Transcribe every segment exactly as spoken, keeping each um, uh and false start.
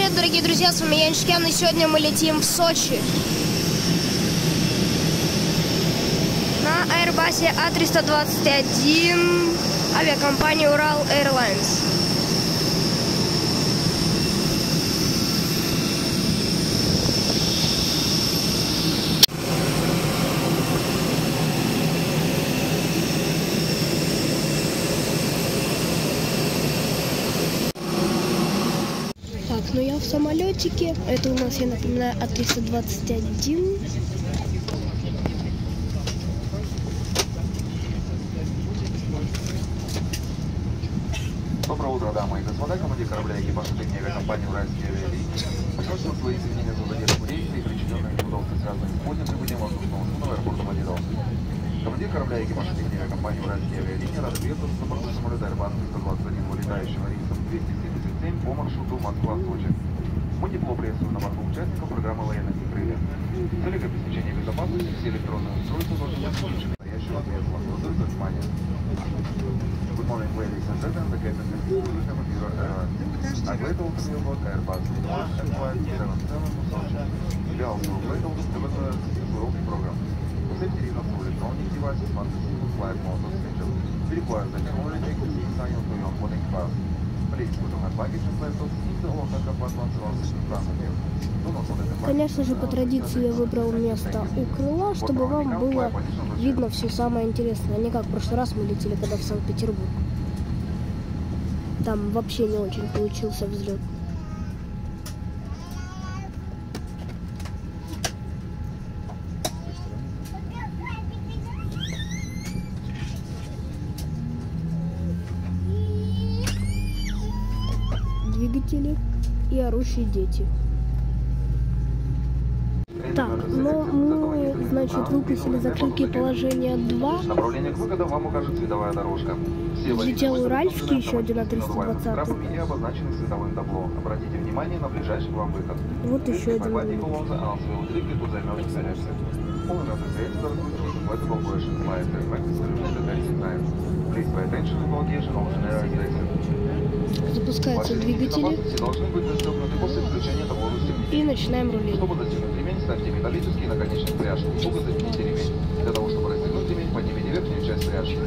привет, дорогие друзья, с вами Янчикян, и сегодня мы летим в Сочи на Airbus А триста двадцать один авиакомпании Урал Airlines. Но я в самолетике. Это у нас, я напоминаю, А триста двадцать один. Доброе утро, дамы и господа, командир корабля экипажа авиакомпании Уральские авиалинии. Просим свои извинения за задержку рейса и причиненные неудобства, связанные с поздним прибытием воздушного судна в аэропорт Домодедово. Командир корабля экипажа авиакомпании Уральские авиалинии рад приветствовать на борту самолета Airbus триста двадцать один, вылетающего рейсом двести семьдесят семь по маршруту Москва-Сочи. Мы тепло приветствуем на борту участников программы «Лояльность и крылья». В целях обеспечения безопасности все электронные устройства должны быть включены в настоящего кресла. Благодарю за внимание. Good morning, ladies and gentlemen. The captain is William Bureau Airlines. I'm glad to welcome you aboard Airbus and flight seven seven to Sochi. We are also glad to deliver this loyalty program. The safety reasons for electronic devices must be seen flight mode schedule. We require that you already take the seat sign to your boarding pass. Конечно же, по традиции я выбрал место у крыла, чтобы вам было видно все самое интересное. Не как в прошлый раз мы летели, когда в Санкт-Петербург. Там вообще не очень получился взлет. Двигатели и орущие дети. Так, но мы, значит, выпустили закрытие положения два. Направление к выходу вам укажет световая дорожка. Взлетел Уральский, еще один А триста двадцать. И обозначены световым табло. Обратите внимание на ближайший к вам выход. Вот еще один. Запускаются двигатели. И начинаем рулить. Чтобы застегнуть ремень, ставьте металлический наконечник пряжки. Туго затяните ремень. Для того, чтобы расстегнуть ремень, поднимите верхнюю часть пряжки.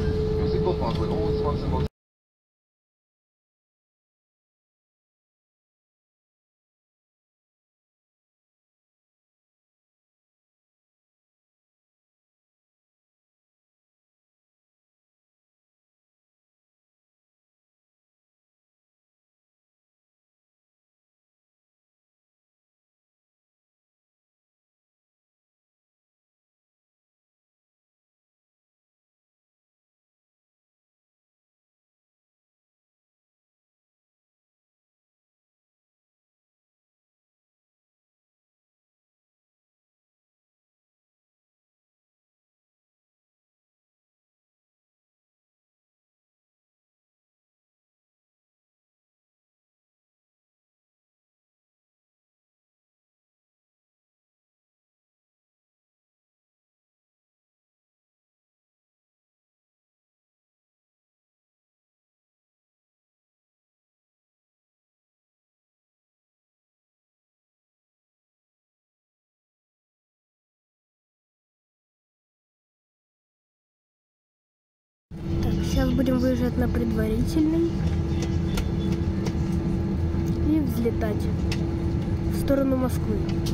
Сейчас будем выезжать на предварительный и взлетать в сторону Москвы.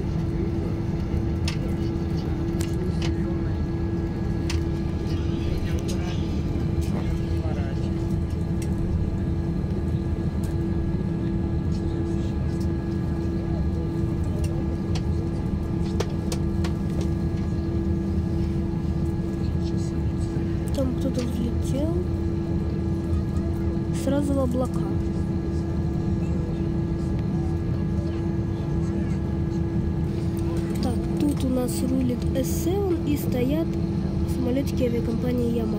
Там кто-то взлетел сразу в облака. Так, тут у нас рулит Эс семь и стоят самолетики авиакомпании Ямал.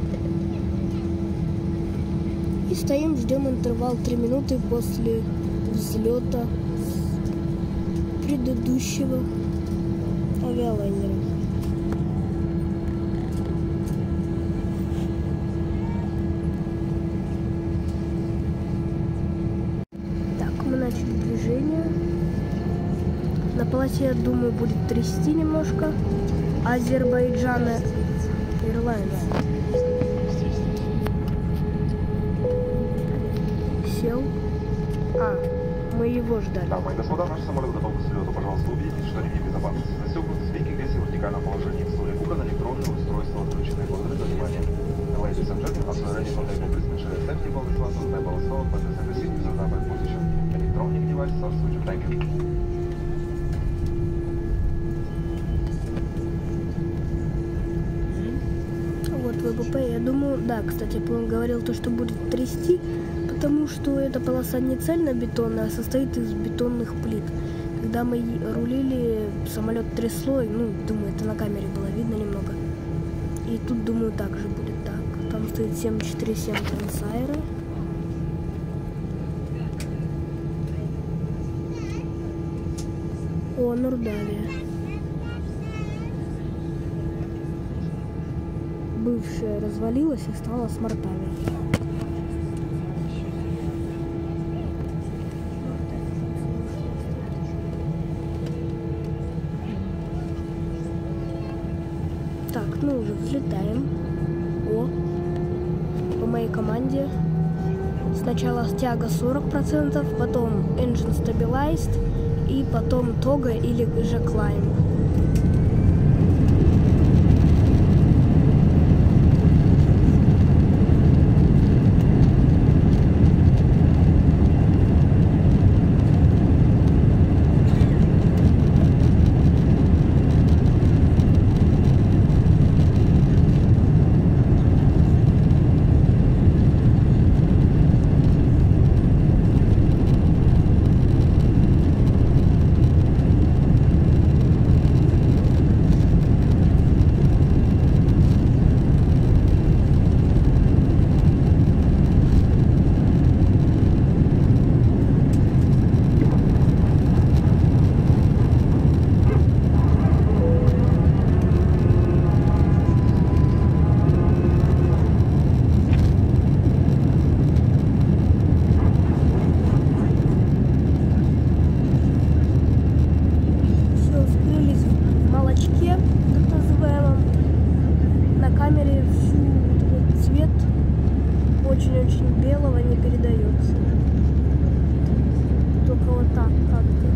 Стоим, ждем интервал три минуты после взлета предыдущего авиалайнера. Так, мы начали движение. На полосе, я думаю, будет трясти немножко. Азербайджан Airlines. Сел. А, мы его ждали. Дамы и господа, наш самолет готов к взлету. Пожалуйста, убедитесь, что ремни безопасности застегнуты, спейки грязи в вертикальном положении, в стуле кука на электронное устройство отключены. Благодарю за внимание. Ladies and gentlemen, as we are ready for table, please make sure your safety belt is fastened, table is stored, but the seat is at the position. Electronic devices are switched. Thank you. Вот ВПП, я думаю, да, кстати, он говорил то, что будет трясти, потому что эта полоса не цельнобетонная, а состоит из бетонных плит. Когда мы рулили, самолет трясло, ну, думаю, это на камере было видно немного. И тут, думаю, так же будет. Так, там стоит семь четыре семь Трансайры. О, Нордалия. Бывшая развалилась и стала с Мортавией. Так, ну уже взлетаем. О, по моей команде. Сначала тяга сорок процентов, потом engine stabilized и потом тога или же climb. Очень-очень белого не передается. Только вот так как-то.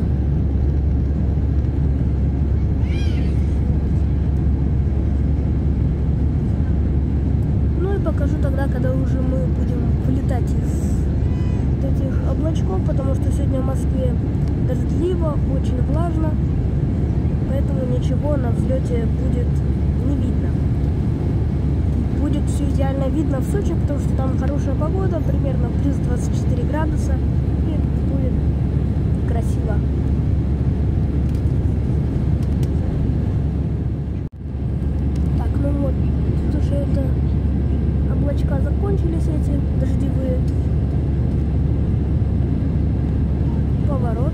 Ну и покажу тогда, когда уже мы будем вылетать из этих облачков, потому что сегодня в Москве дождливо, очень влажно, поэтому ничего на взлете будет не видно. Будет все идеально видно в Сочи, потому что там хорошая погода, примерно плюс двадцать четыре градуса, и будет красиво. Так, ну вот, тут уже это облачка закончились, эти дождевые. Поворот.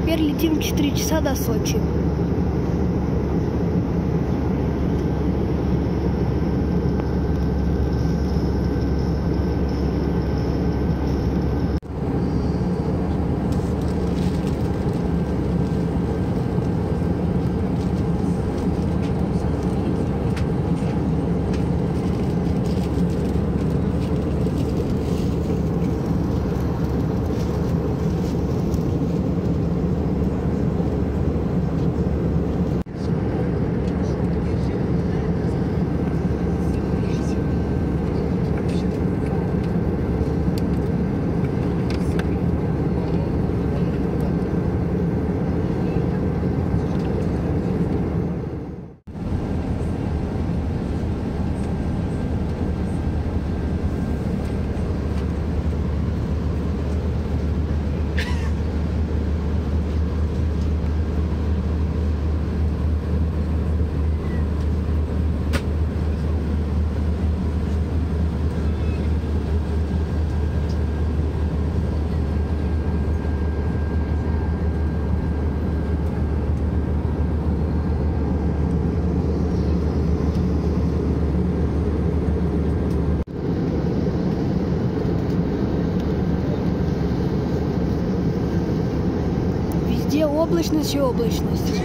теперь летим четыре часа до Сочи. Везде облачность и облачность.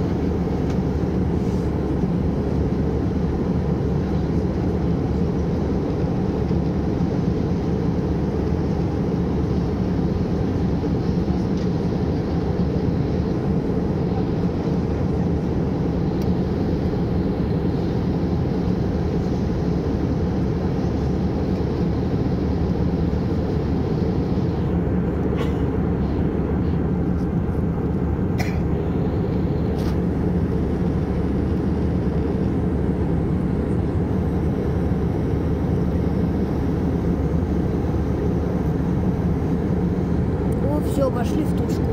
Все, вошли в тушку.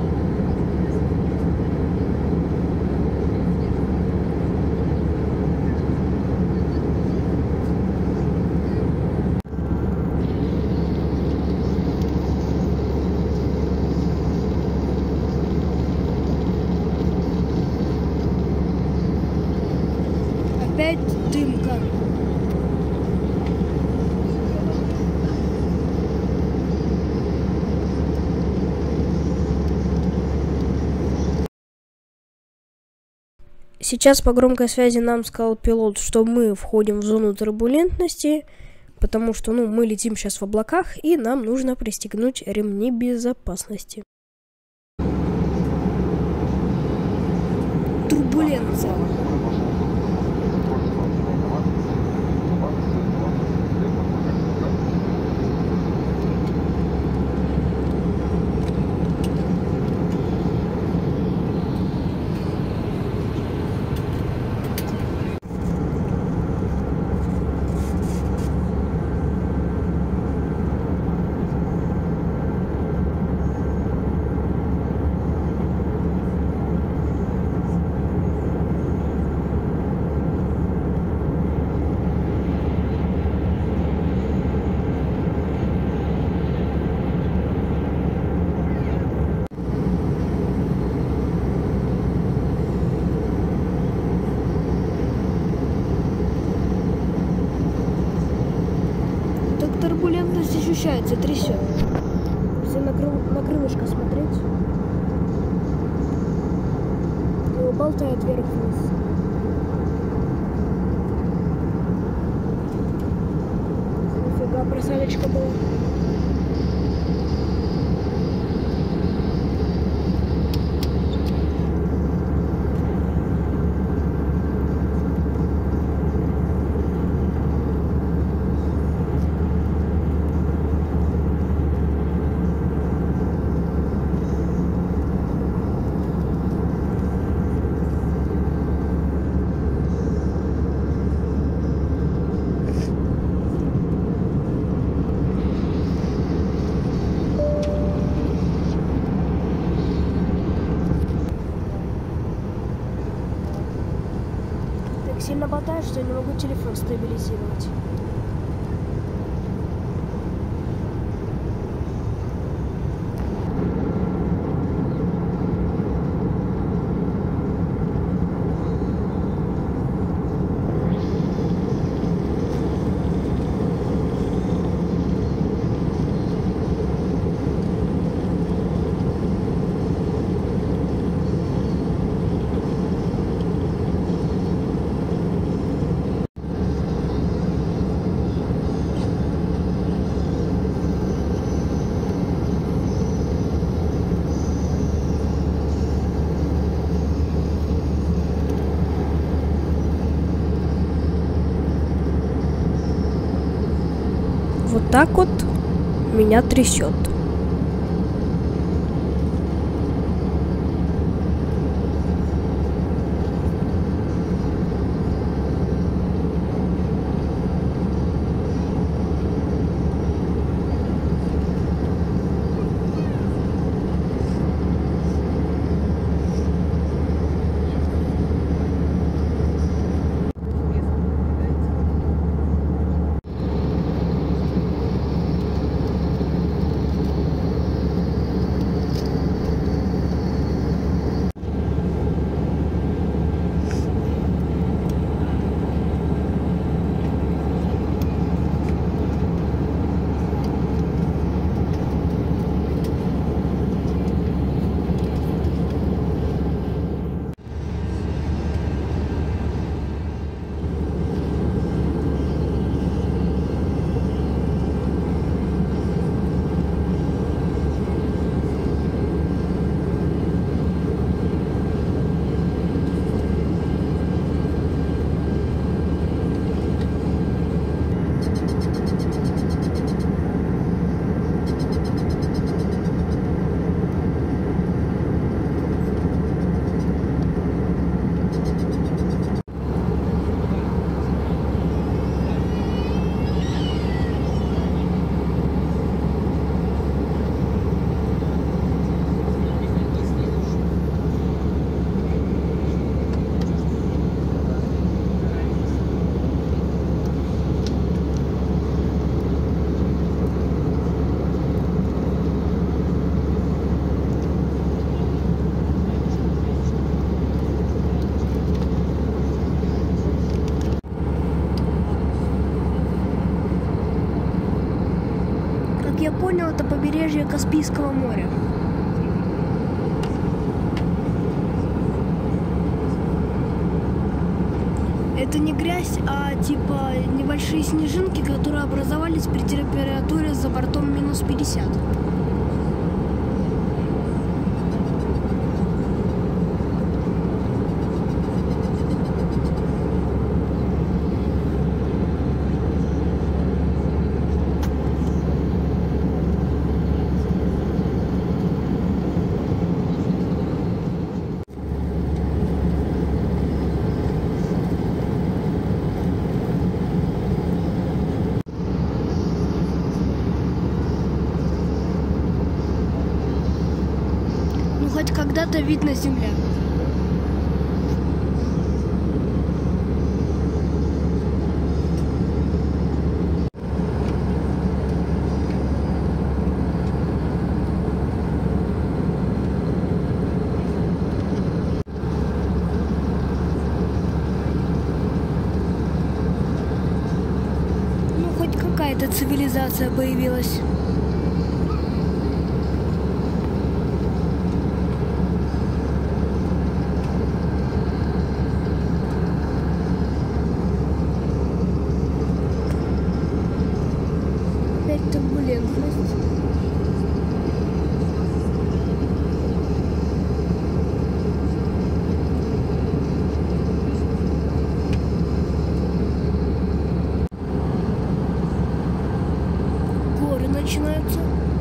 Опять дымка. Сейчас по громкой связи нам сказал пилот, что мы входим в зону турбулентности, потому что, ну, мы летим сейчас в облаках, и нам нужно пристегнуть ремни безопасности. Турбуленция. Турбулентность ощущается, трясет. Если на, крыл, на крылышко смотреть, его болтает вверх-вниз. Нифига, просадочка была. Сильно болтаю, что я не могу телефон стабилизировать. так вот меня трясет. Я понял, это побережье Каспийского моря. Это не грязь, а типа небольшие снежинки, которые образовались при температуре за бортом минус пятьдесят. Хоть когда-то видно земля. Ну, хоть какая-то цивилизация появилась. Турбулентность. Горы начинаются.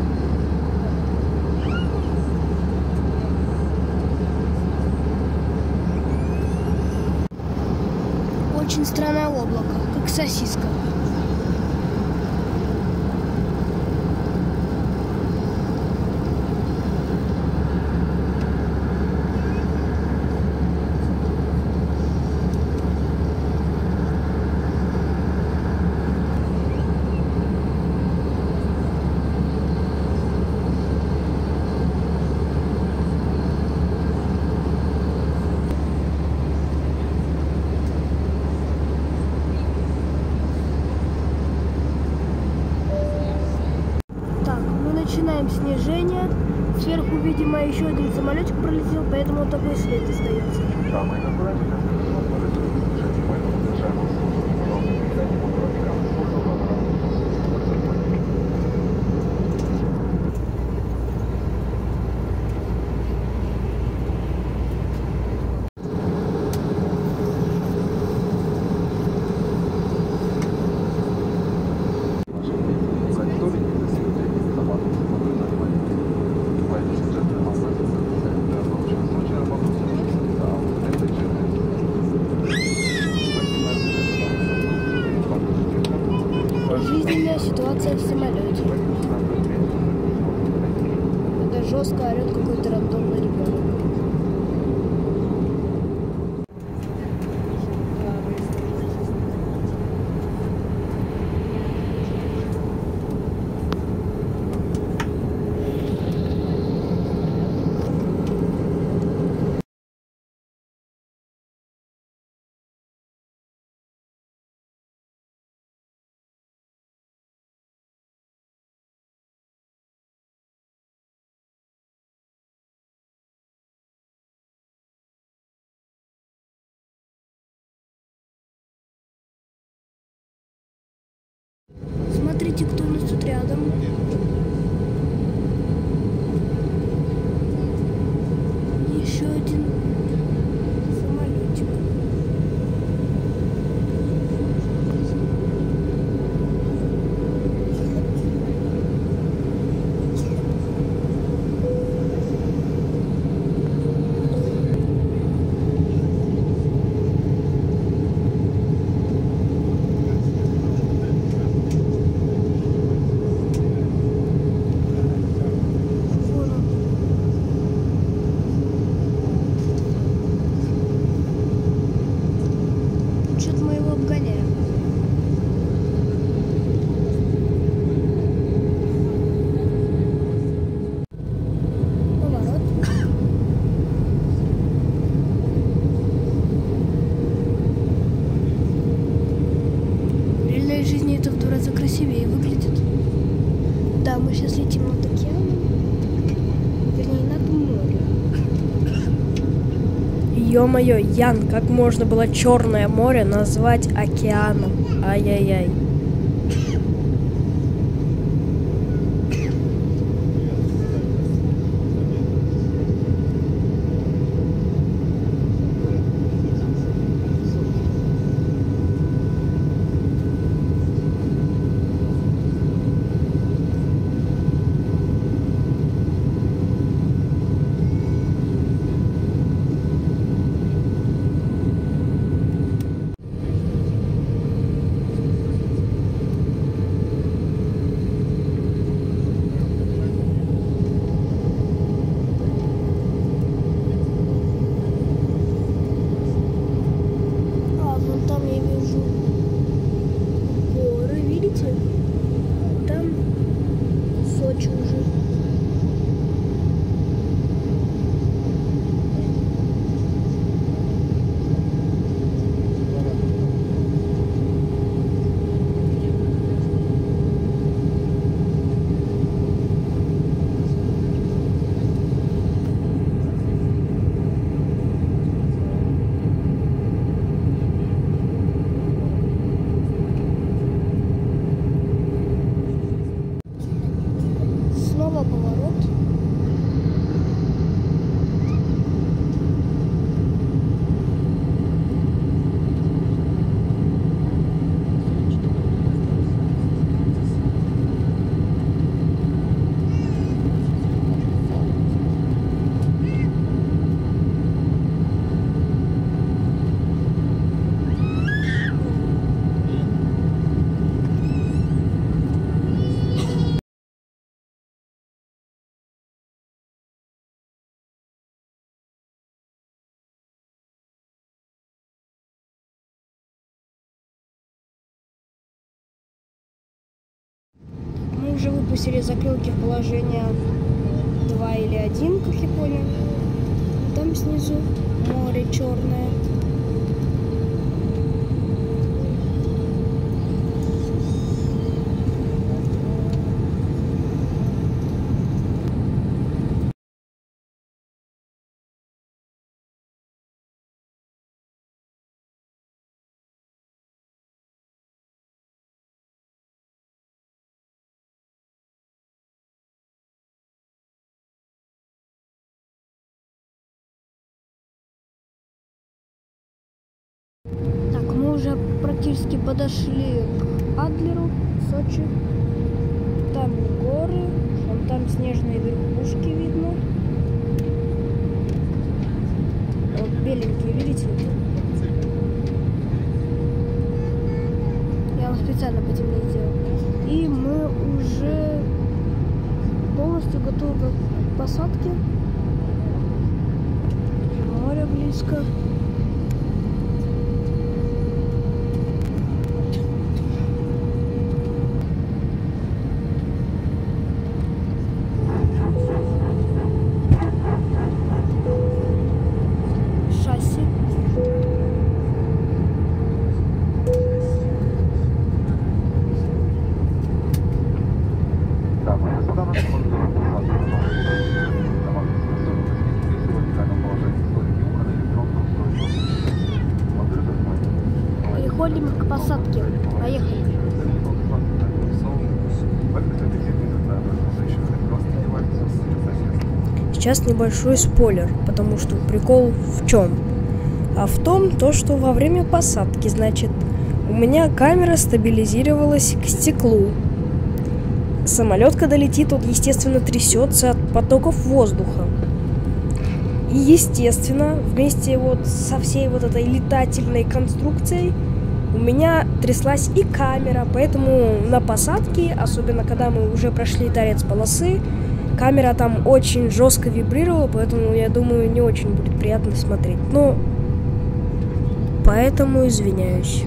Очень странное облако, как сосиска. Начинаем снижение. Сверху, видимо, еще один самолетик пролетел, поэтому такой свет остается. Смотрите, кто у нас тут рядом. Еще один самолетик. Красивее выглядит. Да, мы сейчас летим над океаном. Вернее, над морем. Ё-моё, Ян, как можно было Черное море назвать океаном? Ай-яй-яй. Поворот. Мы уже выпустили закрылки в положение два или один, как я понял. Там снизу море черное. Мы уже практически подошли к Адлеру, Сочи. Там горы, вон там снежные верхушки видно. Вот беленькие, видите? Я вам специально потемнее сделал. И мы уже полностью готовы к посадке. Море близко. Переходим к посадке. Поехали. сейчас небольшой спойлер, потому что прикол в чем? А в том, то, что во время посадки, значит, у меня камера стабилизировалась к стеклу. Самолет, когда летит, он, естественно, трясется от потоков воздуха. И, естественно, вместе вот со всей вот этой летательной конструкцией у меня тряслась и камера, поэтому на посадке, особенно когда мы уже прошли торец полосы, камера там очень жестко вибрировала, поэтому, я думаю, не очень будет приятно смотреть. Но поэтому извиняюсь.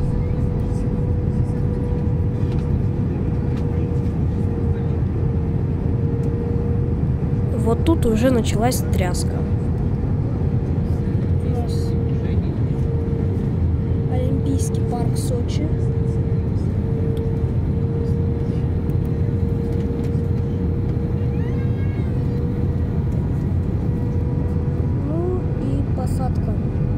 Вот тут уже началась тряска. У нас Олимпийский парк Сочи. Ну и посадка.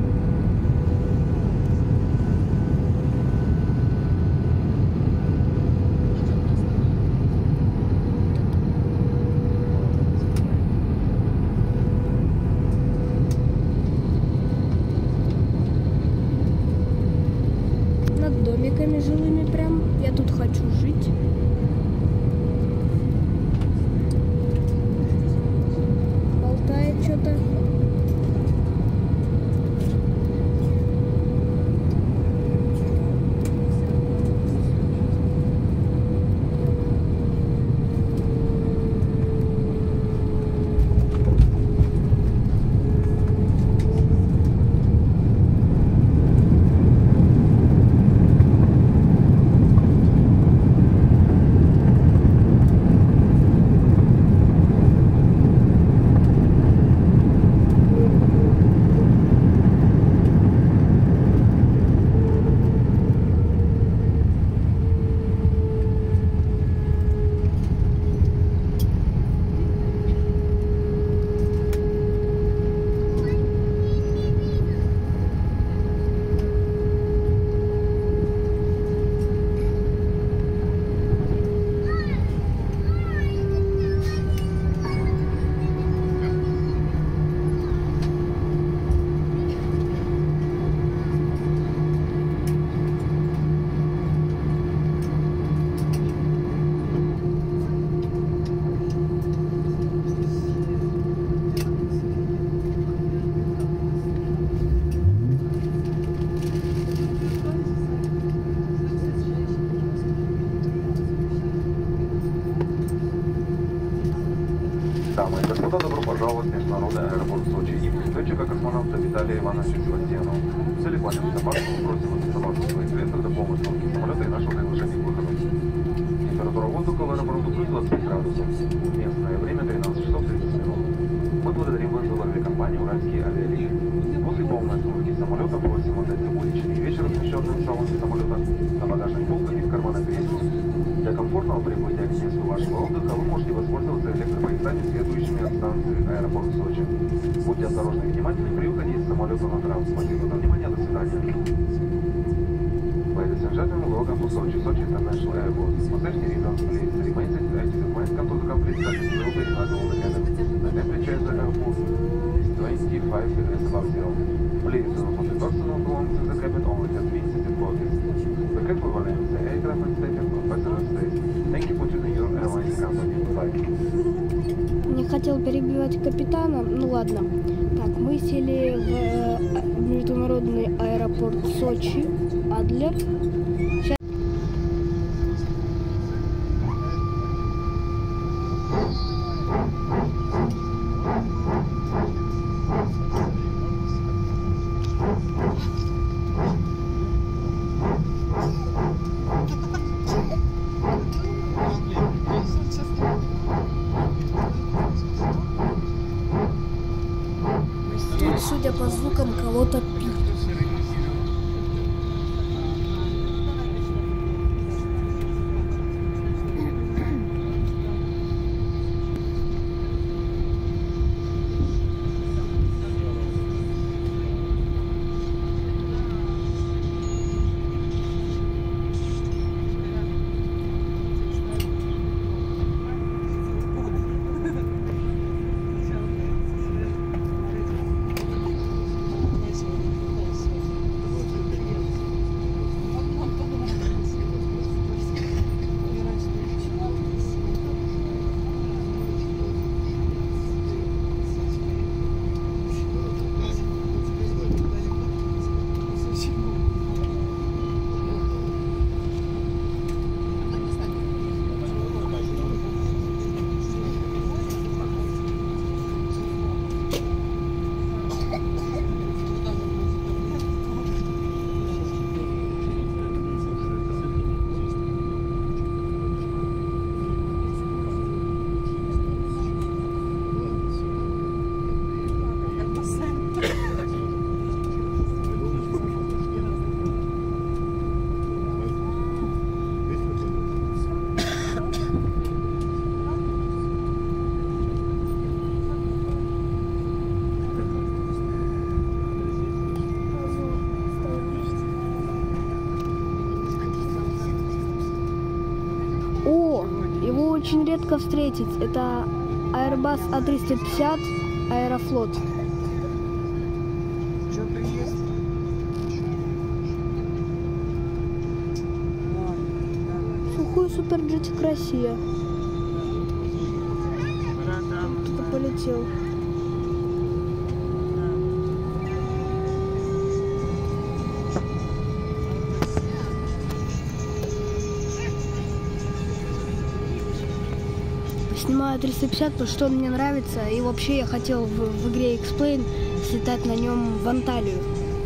Домиками жилыми прям. Я тут хочу жить. Болтает что-то. Дамы и господа, добро пожаловать в международный аэропорт Сочи. Летчика-космонавта Виталия Ивановича Севастьянова. В целях плана безопасности просим вас оставаться в своих креслах до полной остановки самолета и нашего приглашения к выходу. Температура воздуха в аэропорту плюс двадцать пять градусов. Местное время тринадцать часов тридцать минут. Мы благодарим вас за авиакомпанию «Уральские авиалинии». После полной остановки самолета просим отдать любой личный вещь, размещенный в салоне самолета, на багажной полке и в карманах кресла. Для комфортного прибытия к месту вашего отдыха вы можете воспользоваться электропоездами, следующими от станции аэропорт Сочи. Будьте осторожны и внимательны при выходе из самолета на трап. Спасибо за внимание, до свидания. Ladies and gentlemen, welcome to Sochi, Sochi International Airport. For safety reasons, please remain seated until the plane comes to the complete stop and will be enabled again. The temperature at the airport is twenty-five degrees above zero. Please do not put the personal belongings in the cabin, only has been seated bodies. The cabin will end the aircraft and station for passenger stays. Thank you for choosing your airline company. Bye. Не хотел перебивать капитана, ну ладно. Так, мы сели в международный аэропорт Сочи, Адлер. Сейчас... Судя по звукам, кого-то пьют. очень редко встретить. Это Airbus А триста пятьдесят Аэрофлот. Что-то есть? Сухой суперджетик Россия. Кто-то полетел. Снимаю триста пятьдесят, потому что он мне нравится. И вообще я хотел в, в игре X-Plane слетать на нем в Анталию.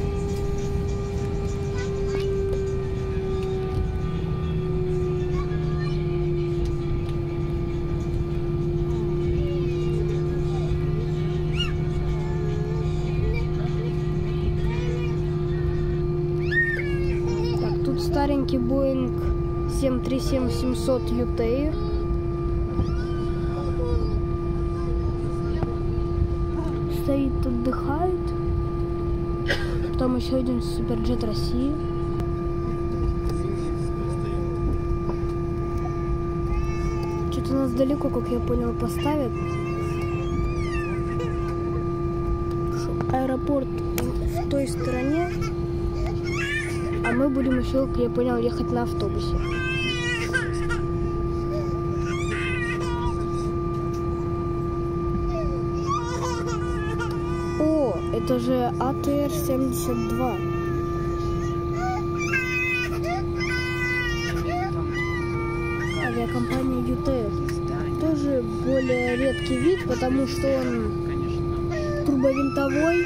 Так, тут старенький Boeing семь тридцать семь семьсот Ютейр. Стоит, отдыхает. Потом еще один суперджет России. Что-то нас далеко, как я понял, поставят. Аэропорт в той стороне. А мы будем еще, как я понял, ехать на автобусе. Это же А Т Р семьдесят два. Авиакомпания Ютейр. Тоже более редкий вид, потому что он турбовинтовой.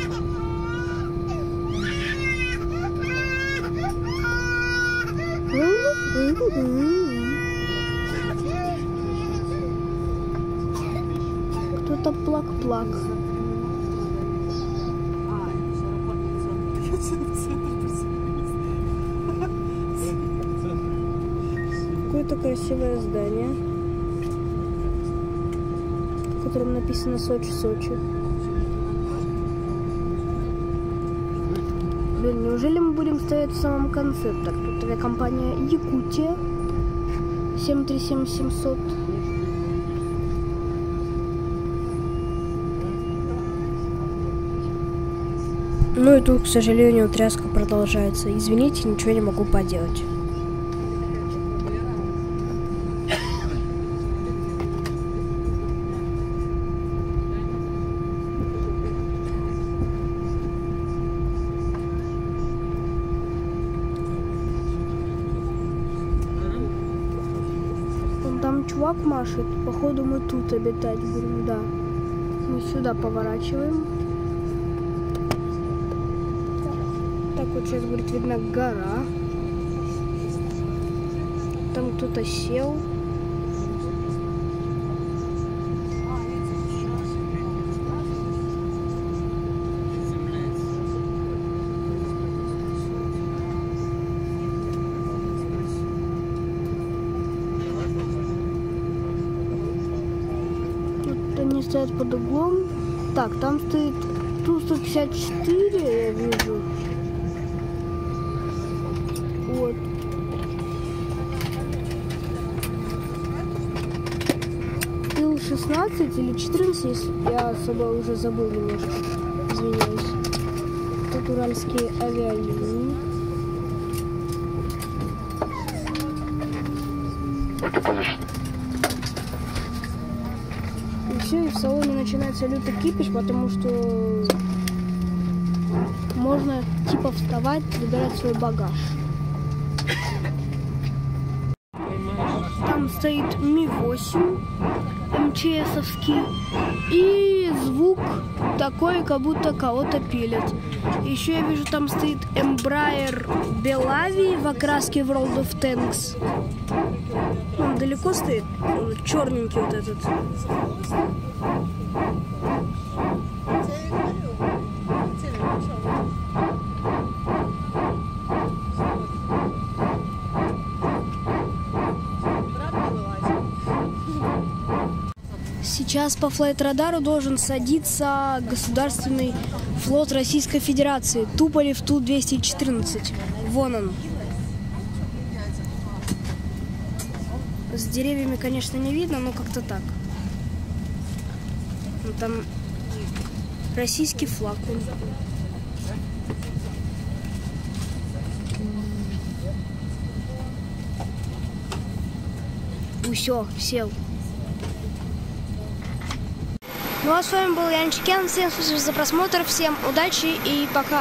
Кто-то плак-плак. Какое-то красивое здание, в котором написано Сочи, Сочи. Блин, неужели мы будем стоять в самом конце? Так, тут авиакомпания Якутия семь тридцать семь семьсот. Ну и тут, к сожалению, тряска продолжается. Извините, ничего не могу поделать. Вон там чувак машет. Походу мы тут обитать будем, да. Мы сюда поворачиваем. Так вот сейчас будет видна гора. Там кто-то сел. Тут они стоят под углом. Так, там стоит Ту сто пятьдесят четыре, я вижу. Вот. Ил шестнадцать или четырнадцать, я особо уже забыл немножко. Извиняюсь. Тут уральские авиалинии. И все, и в салоне начинается лютый кипиш, потому что можно типа вставать, выбирать свой багаж. Там стоит Ми восемь эм че эсовский, и звук такой, как будто кого-то пилят. Еще я вижу, там стоит Embraer Belavi в окраске World of Tanks. Он далеко стоит, черненький вот этот. Сейчас по флайт-радару должен садиться государственный флот Российской Федерации. Туполев Ту двести четырнадцать. Вон он. с деревьями, конечно, не видно, но как-то так. Ну, там российский флаг. Все, сел. Ну а с вами был Янчик Кен. Всем спасибо за просмотр, всем удачи и пока.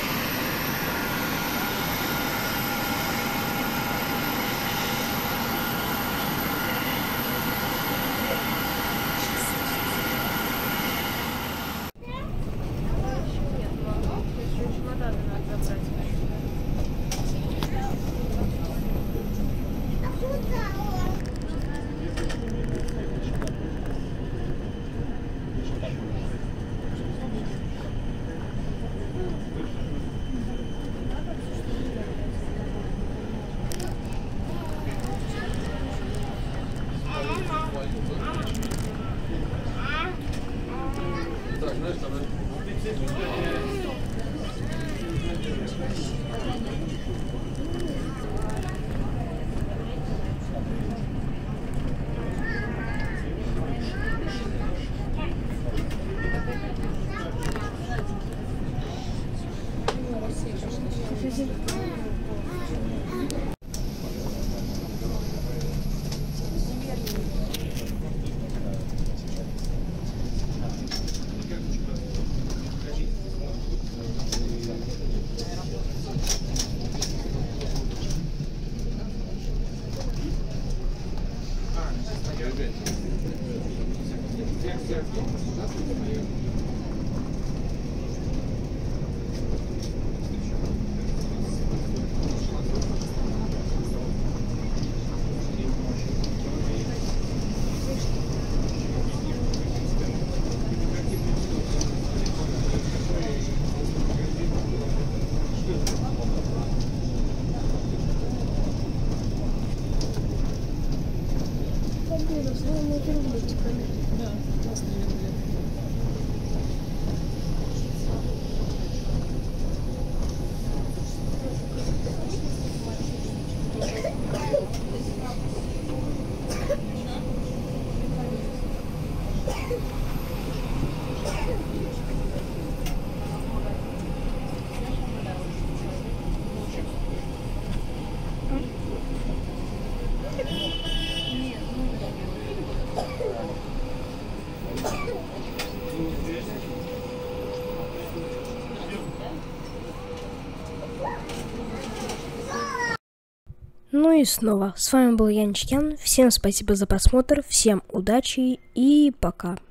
Ну и снова, с вами был Янчик Ян. Всем спасибо за просмотр, всем удачи и пока.